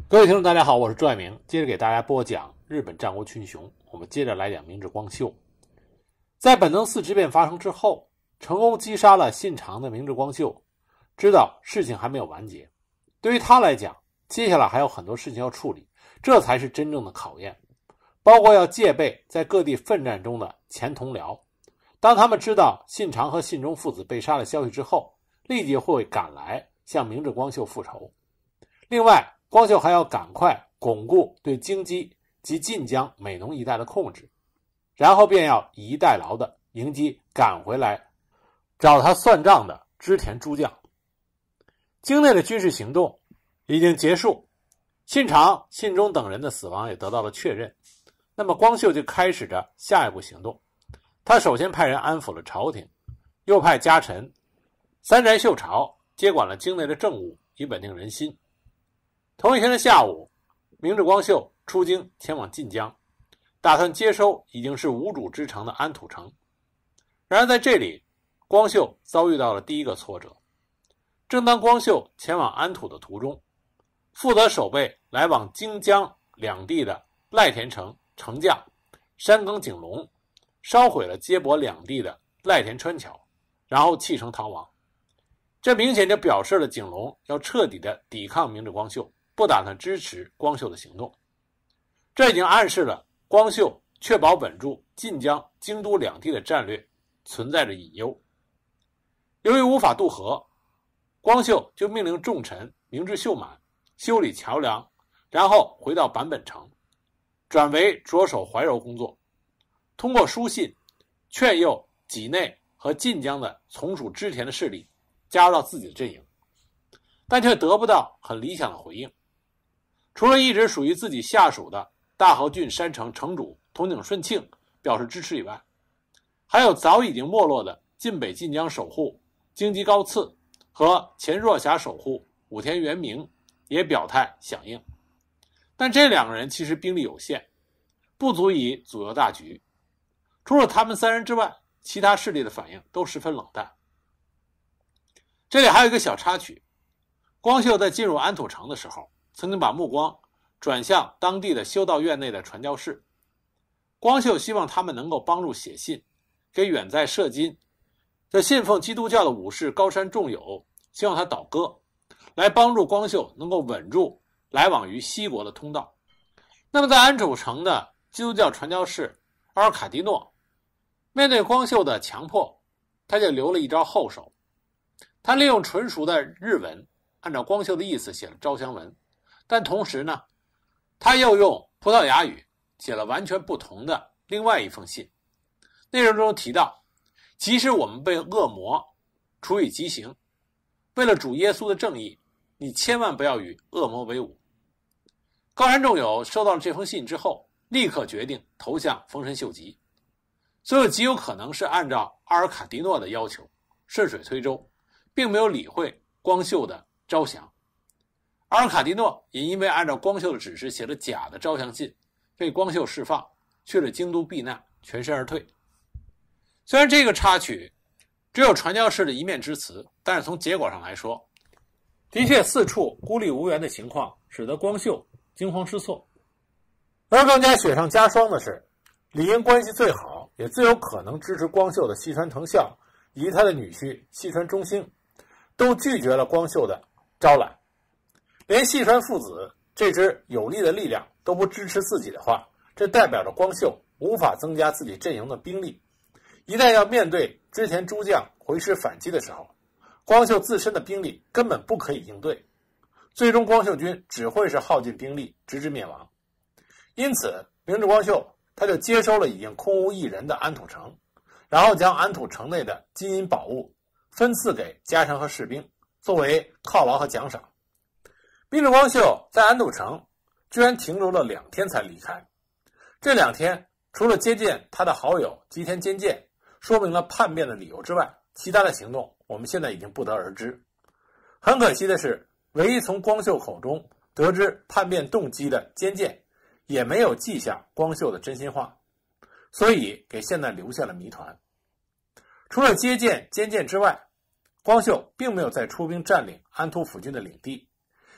各位听众大家好，我是朱爱明，接着给大家播讲日本战国群雄。我们接着来讲明治光秀。在本能寺之变发生之后，成功击杀了信长的明治光秀知道事情还没有完结，对于他来讲，接下来还有很多事情要处理，这才是真正的考验，包括要戒备在各地奋战中的前同僚。当他们知道信长和信忠父子被杀的消息之后，立即会赶来向明治光秀复仇。另外，光秀还要赶快巩固对京畿及晋江、美浓一带的控制，然后便要以逸待劳的迎击赶回来找他算账的织田诸将。京内的军事行动已经结束，信长、信忠等人的死亡也得到了确认。那么光秀就开始着下一步行动。他首先派人安抚了朝廷，又派家臣三宅秀朝接管了京内的政务，以稳定人心。同一天的下午，明治光秀出京前往晋江，打算接收已经是无主之城的安土城。然而在这里，光秀遭遇到了第一个挫折。正当光秀前往安土的途中，负责守备来往京江两地的赖田城城将山冈景隆烧毁了接驳两地的赖田川桥，然后弃城逃亡。这明显就表示了景隆要彻底的抵抗明治光秀，不打算支持光秀的行动。这已经暗示了光秀确保稳住晋江、京都两地的战略存在着隐忧。由于无法渡河，光秀就命令重臣明智秀满修理桥梁，然后回到坂本城，转为着手怀柔工作，通过书信劝诱畿内和晋江的从属织田的势力加入到自己的阵营，但却得不到很理想的回应。除了一直属于自己下属的大和郡山城城主筒井顺庆表示支持以外，还有早已经没落的晋北晋江守护京畿高次和前若狭守护武田元明也表态响应。但这两个人其实兵力有限，不足以左右大局。除了他们三人之外，其他势力的反应都十分冷淡。这里还有一个小插曲，光秀在进入安土城的时候，曾经把目光转向当地的修道院内的传教士。光秀希望他们能够帮助写信给远在摄津的信奉基督教的武士高山重友，希望他倒戈，来帮助光秀能够稳住来往于西国的通道。那么在安土城的基督教传教士阿尔卡迪诺面对光秀的强迫，他就留了一招后手。他利用纯熟的日文，按照光秀的意思写了招降文，但同时呢，他又用葡萄牙语写了完全不同的另外一封信。内容中提到，即使我们被恶魔处以极刑，为了主耶稣的正义，你千万不要与恶魔为伍。高山重友收到了这封信之后，立刻决定投向丰臣秀吉，所以极有可能是按照阿尔卡迪诺的要求顺水推舟，并没有理会光秀的招降。阿尔卡迪诺也因为按照光秀的指示写了假的招降信，被光秀释放，去了京都避难，全身而退。虽然这个插曲只有传教士的一面之词，但是从结果上来说，的确四处孤立无援的情况使得光秀惊慌失措。而更加雪上加霜的是，理应关系最好也最有可能支持光秀的细川藤孝以及他的女婿细川忠兴都拒绝了光秀的招揽。连细川父子这支有力的力量都不支持自己的话，这代表着光秀无法增加自己阵营的兵力。一旦要面对织田诸将回师反击的时候，光秀自身的兵力根本不可以应对，最终光秀军只会是耗尽兵力直至灭亡。因此明治光秀他就接收了已经空无一人的安土城，然后将安土城内的金银宝物分赐给家臣和士兵，作为犒劳和奖赏。明治光秀在安土城居然停留了2天才离开。这2天除了接见他的好友吉田兼见，说明了叛变的理由之外，其他的行动我们现在已经不得而知。很可惜的是，唯一从光秀口中得知叛变动机的兼见也没有记下光秀的真心话，所以给现在留下了谜团。除了接见兼见之外，光秀并没有再出兵占领安土府军的领地，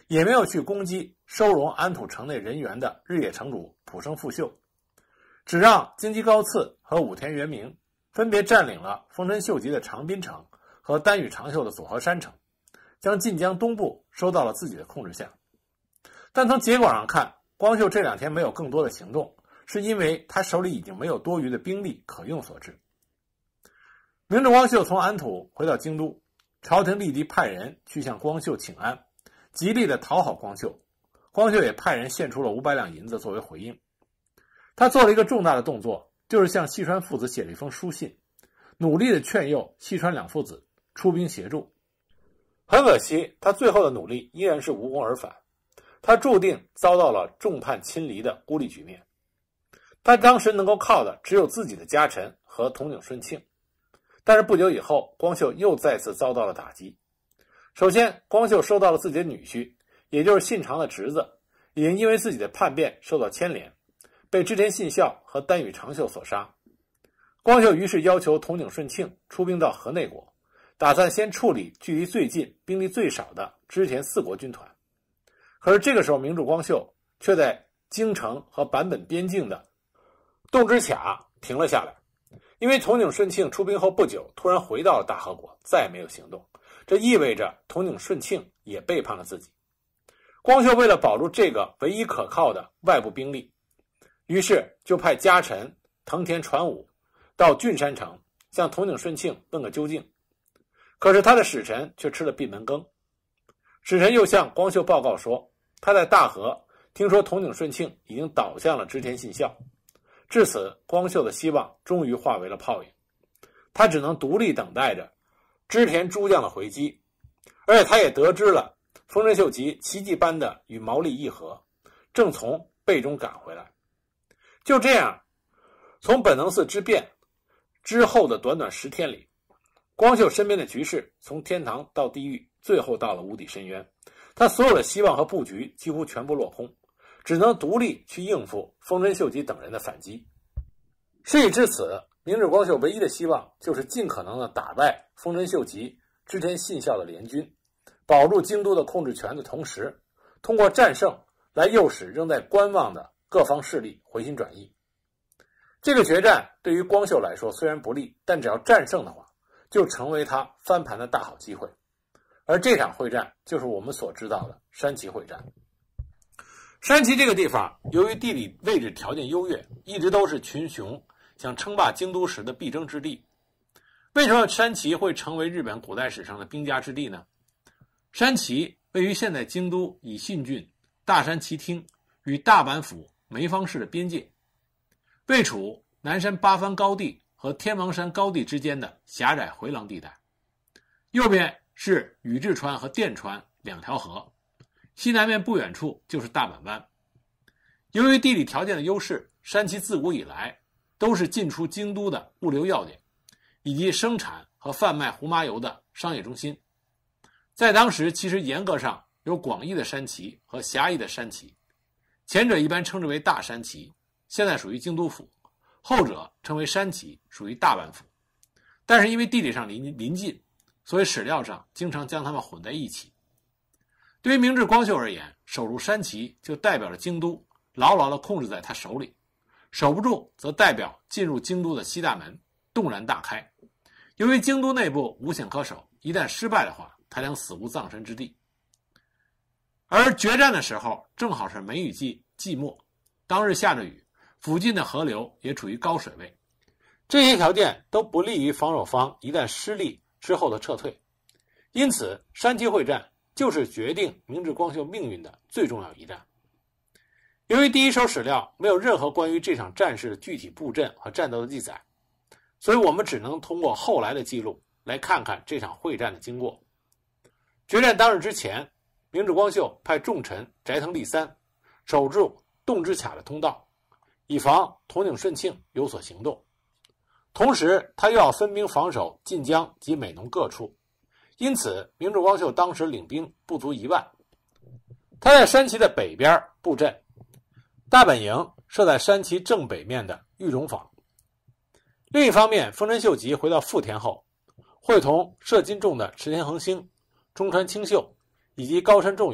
也没有去攻击收容安土城内人员的日野城主浦生富秀，只让京畿高次和武田元明分别占领了丰臣秀吉的长滨城和丹羽长秀的佐和山城，将晋江东部收到了自己的控制下。但从结果上看，光秀这2天没有更多的行动，是因为他手里已经没有多余的兵力可用所致。明治光秀从安土回到京都，朝廷立即派人去向光秀请安，极力的讨好光秀。光秀也派人献出了500两银子作为回应。他做了一个重大的动作，就是向细川父子写了一封书信，努力的劝诱细川两父子出兵协助。很可惜，他最后的努力依然是无功而返，他注定遭到了众叛亲离的孤立局面。他当时能够靠的只有自己的家臣和统领顺庆，但是不久以后，光秀又再次遭到了打击。首先，光秀收到了自己的女婿，也就是信长的侄子，已经因为自己的叛变受到牵连，被织田信孝和丹羽长秀所杀。光秀于是要求统领顺庆出兵到河内国，打算先处理距离最近、兵力最少的织田4国军团。可是这个时候，明治光秀却在京城和坂本边境的洞之卡停了下来，因为统领顺庆出兵后不久，突然回到了大和国，再也没有行动。这意味着统领顺庆也背叛了自己。光秀为了保住这个唯一可靠的外部兵力，于是就派家臣藤田传武到郡山城向统领顺庆问个究竟。可是他的使臣却吃了闭门羹。使臣又向光秀报告说，他在大和听说统领顺庆已经倒向了织田信孝。至此，光秀的希望终于化为了泡影，他只能独立等待着织田诸将的回击，而且他也得知了丰臣秀吉奇迹般的与毛利议和，正从背中赶回来。就这样，从本能寺之变之后的短短10天里，光秀身边的局势从天堂到地狱，最后到了无底深渊。他所有的希望和布局几乎全部落空，只能独立去应付丰臣秀吉等人的反击。事已至此，明治光秀唯一的希望就是尽可能的打败丰臣秀吉、织田信孝的联军，保住京都的控制权的同时，通过战胜来诱使仍在观望的各方势力回心转意。这个决战对于光秀来说虽然不利，但只要战胜的话，就成为他翻盘的大好机会。而这场会战就是我们所知道的山崎会战。山崎这个地方由于地理位置条件优越，一直都是群雄想称霸京都时的必争之地。为什么山崎会成为日本古代史上的兵家之地呢？山崎位于现在京都以信郡、大山崎町与大阪府梅方市的边界，位处南山八幡高地和天王山高地之间的狭窄回廊地带，右边是宇治川和电川2条河，西南面不远处就是大阪湾。由于地理条件的优势，山崎自古以来都是进出京都的物流要点，以及生产和贩卖胡麻油的商业中心。在当时，其实严格上有广义的山崎和狭义的山崎，前者一般称之为大山崎，现在属于京都府，后者称为山崎，属于大阪府。但是因为地理上邻近，所以史料上经常将它们混在一起。对于明治光秀而言，守住山崎就代表着京都牢牢地控制在他手里，守不住则代表进入京都的西大门动然大开。由于京都内部无险可守，一旦失败的话，他将死无葬身之地。而决战的时候正好是梅雨季末，当日下着雨，附近的河流也处于高水位，这些条件都不利于防守方一旦失利之后的撤退。因此，山崎会战就是决定明治光秀命运的最重要一战。由于第一手史料没有任何关于这场战事的具体布阵和战斗的记载，所以我们只能通过后来的记录来看看这场会战的经过。决战当日之前，明治光秀派重臣斋藤利三守住洞之卡的通道，以防统领顺庆有所行动。同时，他又要分兵防守晋江及美浓各处，因此明治光秀当时领兵不足1万。他在山崎的北边布阵，大本营设在山崎正北面的玉冢坊。另一方面，丰臣秀吉回到富田后，会同射金重的池田恒星、中川清秀以及高山重友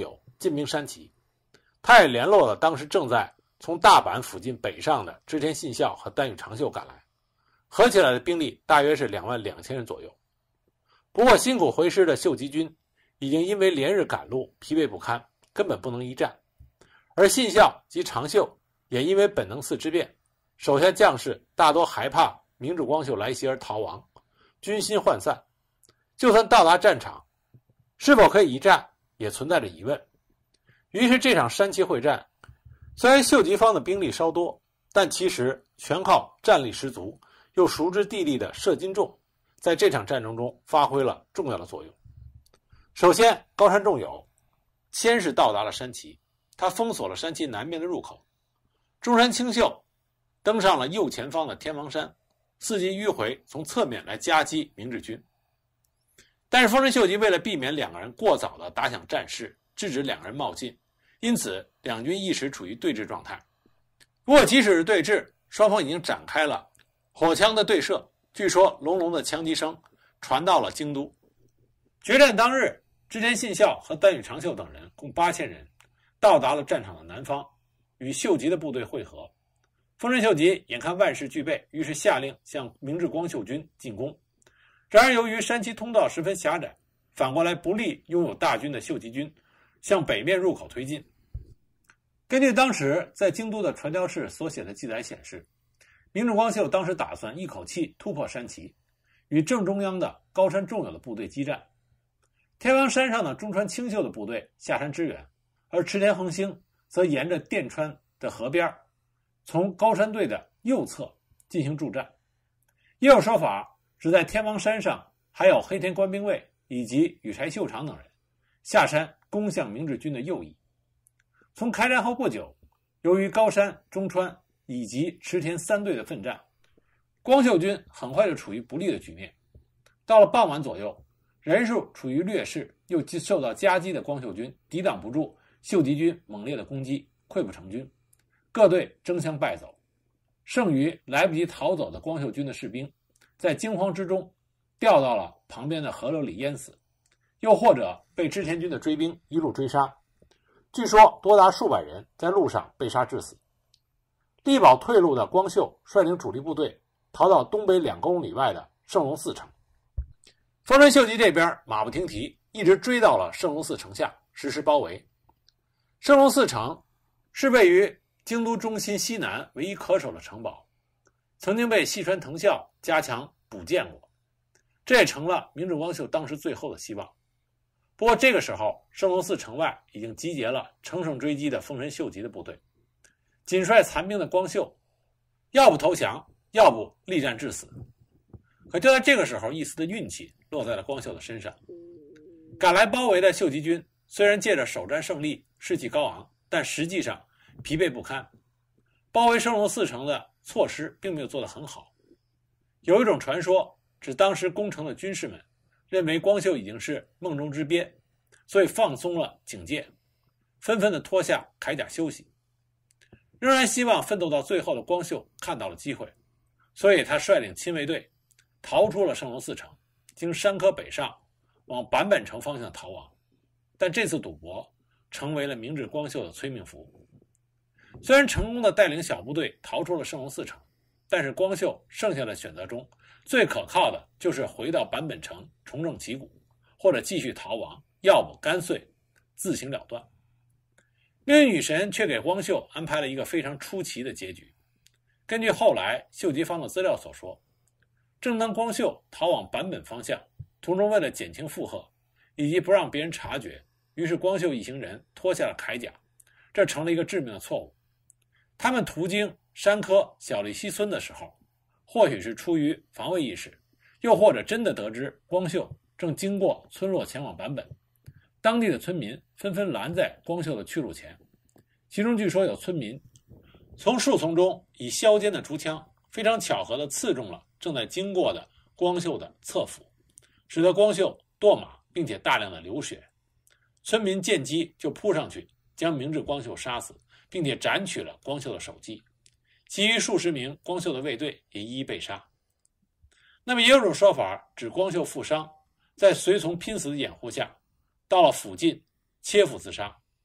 进兵山崎，他也联络了当时正在从大阪附近北上的织田信孝和丹羽长秀赶来，合起来的兵力大约是22000人左右。不过辛苦回师的秀吉军已经因为连日赶路疲惫不堪，根本不能一战，而信孝及长秀也因为本能寺之变，手下将士大多害怕明智光秀来袭而逃亡，军心涣散，就算到达战场，是否可以一战也存在着疑问。于是这场山崎会战，虽然秀吉方的兵力稍多，但其实全靠战力十足又熟知地利的摄津仲在这场战争中发挥了重要的作用。首先，高山重友先是到达了山崎，他封锁了山崎南边的入口，中山清秀登上了右前方的天王山，伺机迂回从侧面来夹击明治军。但是丰臣秀吉为了避免两个人过早的打响战事，制止两个人冒进，因此两军一时处于对峙状态。不过即使是对峙，双方已经展开了火枪的对射，据说隆隆的枪击声传到了京都。决战当日，织田信孝和丹羽长秀等人共8000人到达了战场的南方，与秀吉的部队会合。丰臣秀吉眼看万事俱备，于是下令向明智光秀军进攻。然而由于山崎通道十分狭窄，反过来不利拥有大军的秀吉军向北面入口推进。根据当时在京都的传教士所写的记载显示，明智光秀当时打算一口气突破山崎，与正中央的高山重友的部队激战。天王山上的中川清秀的部队下山支援，而池田恒星则沿着电川的河边从高山队的右侧进行助战。也有说法指在天王山上还有黑田官兵卫以及羽柴秀长等人下山攻向明治军的右翼。从开战后不久，由于高山、中川以及池田三队的奋战，光秀军很快就处于不利的局面。到了傍晚左右，人数处于劣势又受到夹击的光秀军抵挡不住秀吉军猛烈的攻击，溃不成军，各队争相败走。剩余来不及逃走的光秀军的士兵在惊慌之中掉到了旁边的河流里淹死，又或者被织田军的追兵一路追杀，据说多达数百人在路上被杀致死。力保退路的光秀率领主力部队逃到东北2公里外的圣龙寺城。丰臣秀吉这边马不停蹄，一直追到了圣龙寺城下，实施包围。圣龙寺城是位于京都中心西南唯一可守的城堡，曾经被细川藤孝加强补建过，这也成了明智光秀当时最后的希望。不过这个时候，圣龙寺城外已经集结了乘胜追击的丰臣秀吉的部队，仅率残兵的光秀要不投降，要不力战致死。可就在这个时候，一丝的运气落在了光秀的身上。赶来包围的秀吉军虽然借着首战胜利士气高昂，但实际上疲惫不堪。包围圣龙寺城的措施并没有做得很好。有一种传说指当时攻城的军士们认为光秀已经是梦中之鳖，所以放松了警戒，纷纷的脱下铠甲休息。仍然希望奋斗到最后的光秀看到了机会，所以他率领亲卫队逃出了圣龙寺城，经山科北上往坂本城方向逃亡。但这次赌博成为了明智光秀的催命符。虽然成功的带领小部队逃出了圣龙寺城，但是光秀剩下的选择中最可靠的就是回到坂本城重整旗鼓，或者继续逃亡，要不干脆自行了断。命运女神却给光秀安排了一个非常出奇的结局。根据后来秀吉方的资料所说，正当光秀逃往坂本方向，途中为了减轻负荷以及不让别人察觉，于是光秀一行人脱下了铠甲，这成了一个致命的错误。他们途经山科小笠西村的时候，或许是出于防卫意识，又或者真的得知光秀正经过村落前往坂本，当地的村民纷纷拦在光秀的去路前，其中据说有村民从树丛中以削尖的竹枪非常巧合地刺中了正在经过的光秀的侧腹，使得光秀堕马，并且大量的流血。村民见机就扑上去将明智光秀杀死，并且斩取了光秀的首级，其余数十名光秀的卫队也一一被杀。那么也有种说法指光秀负伤，在随从拼死的掩护下到了附近切腹自杀，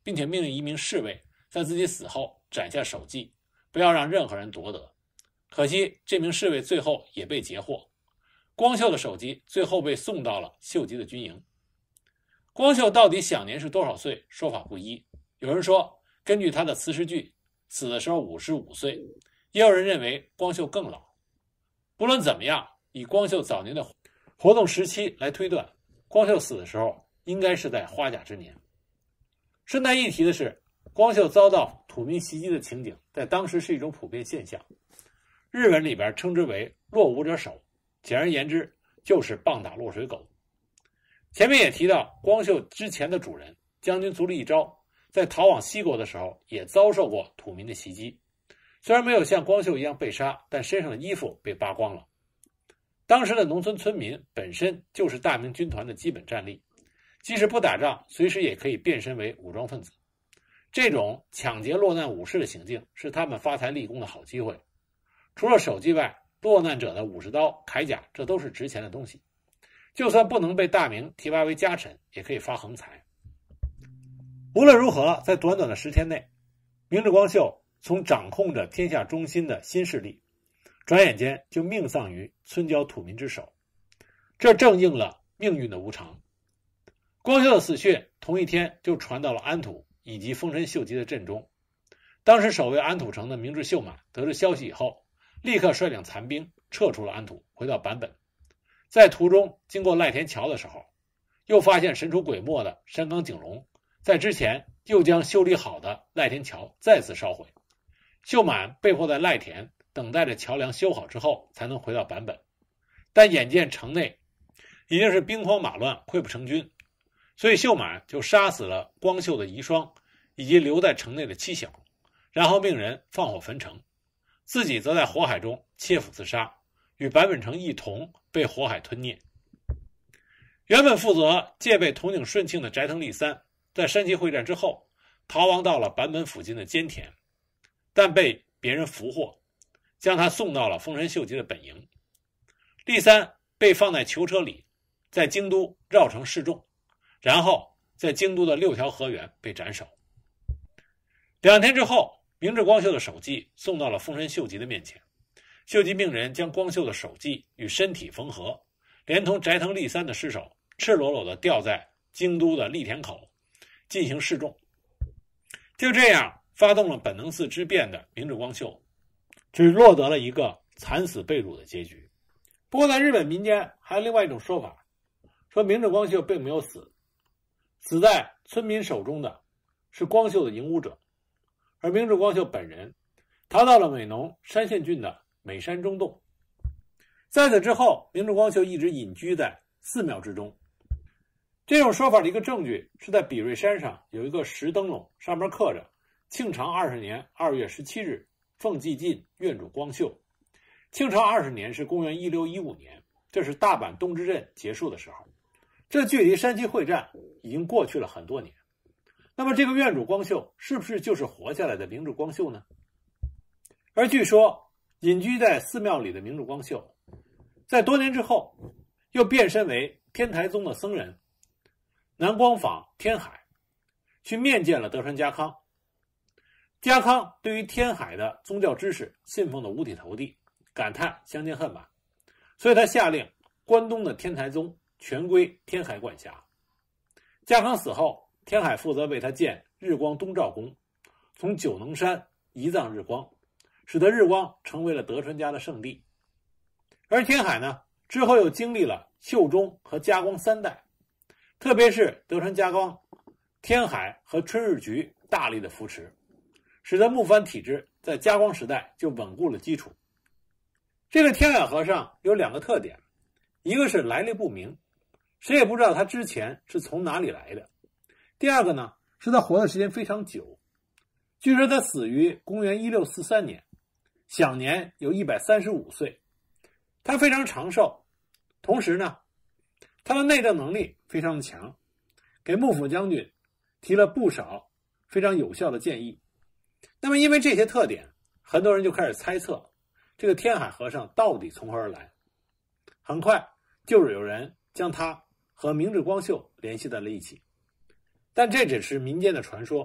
并且命令一名侍卫在自己死后斩下首级，不要让任何人夺得。可惜这名侍卫最后也被截获，光秀的首级最后被送到了秀吉的军营。光秀到底享年是多少岁，说法不一。有人说根据他的辞世据，死的时候55岁，也有人认为光秀更老。不论怎么样，以光秀早年的活动时期来推断，光秀死的时候应该是在花甲之年。顺带一提的是，光秀遭到土民袭击的情景在当时是一种普遍现象，日文里边称之为落伍者守，简而言之就是棒打落水狗。前面也提到，光秀之前的主人将军足利义昭在逃往西国的时候也遭受过土民的袭击，虽然没有像光秀一样被杀，但身上的衣服被扒光了。当时的农村村民本身就是大明军团的基本战力，即使不打仗，随时也可以变身为武装分子。这种抢劫落难武士的行径是他们发财立功的好机会。除了手机外，落难者的武士刀、铠甲，这都是值钱的东西。就算不能被大明提拔为家臣，也可以发横财。无论如何，在短短的10天内，明治光秀从掌控着天下中心的新势力，转眼间就命丧于村郊土民之手，这正应了命运的无常。光秀的死讯同一天就传到了安土以及丰臣秀吉的阵中。当时守卫安土城的明智秀满得知消息以后，立刻率领残兵撤出了安土，回到坂本。在途中经过赖田桥的时候，又发现神出鬼没的山冈景隆在之前又将修理好的赖田桥再次烧毁。秀满被迫在赖田等待着桥梁修好之后才能回到坂本，但眼见城内已经是兵荒马乱，溃不成军，所以秀满就杀死了光秀的遗孀以及留在城内的妻小，然后命人放火焚城，自己则在火海中切腹自杀，与坂本城一同被火海吞灭。原本负责戒备统领顺庆的斋藤利三，在山崎会战之后逃亡到了坂本附近的坚田，但被别人俘获，将他送到了丰臣秀吉的本营。利三被放在囚车里，在京都绕城示众，然后在京都的6条河原被斩首。2天之后，明治光秀的首级送到了丰臣秀吉的面前，秀吉命人将光秀的首级与身体缝合，连同斋藤利三的尸首赤裸裸地吊在京都的立田口进行示众。就这样，发动了本能寺之变的明治光秀只落得了一个惨死被掳的结局。不过在日本民间还有另外一种说法，说明治光秀并没有死，死在村民手中的是光秀的影武者，而明治光秀本人逃到了美浓山县郡的美山中洞。在此之后，明治光秀一直隐居在寺庙之中。这种说法的一个证据是在比瑞山上有一个石灯笼，上面刻着庆长20年2月17日奉祭进院主光秀。庆长20年是公元1615年，这是大阪东之阵结束的时候，这距离山崎会战已经过去了很多年。那么这个院主光秀是不是就是活下来的明治光秀呢？而据说隐居在寺庙里的明治光秀在多年之后又变身为天台宗的僧人，南光坊天海去面见了德川家康。家康对于天海的宗教知识信奉的五体投地，感叹相见恨晚，所以他下令关东的天台宗全归天海管辖。家康死后，天海负责为他建日光东照宫，从九能山移葬日光，使得日光成为了德川家的圣地。而天海呢，之后又经历了秀忠和家光3代，特别是德川家光、天海和春日局大力的扶持，使得幕藩体制在家光时代就稳固了基础。这个天海和尚有2个特点，一个是来历不明，谁也不知道他之前是从哪里来的。第二个呢，是他活的时间非常久，据说他死于公元1643年，享年有135岁。他非常长寿，同时呢，他的内政能力非常强，给幕府将军提了不少非常有效的建议。那么因为这些特点，很多人就开始猜测这个天海和尚到底从何而来。很快就是有人将他和明治光秀联系在了一起，但这只是民间的传说，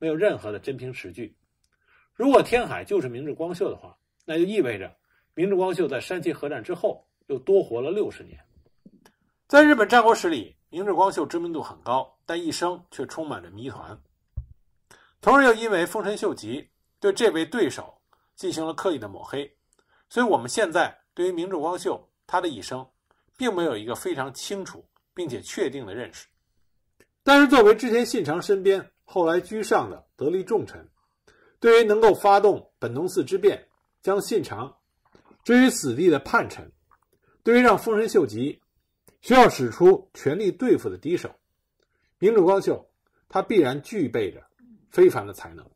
没有任何的真凭实据。如果天海就是明智光秀的话，那就意味着明智光秀在山崎合战之后又多活了60年。在日本战国史里，明智光秀知名度很高，但一生却充满着谜团。同时又因为丰臣秀吉对这位对手进行了刻意的抹黑，所以我们现在对于明智光秀他的一生并没有一个非常清楚并且确定的认识。但是作为之前信长身边后来居上的得力重臣，对于能够发动本能寺之变将信长置于死地的叛臣，对于让丰臣秀吉需要使出全力对付的敌手，明智光秀他必然具备着非凡的才能。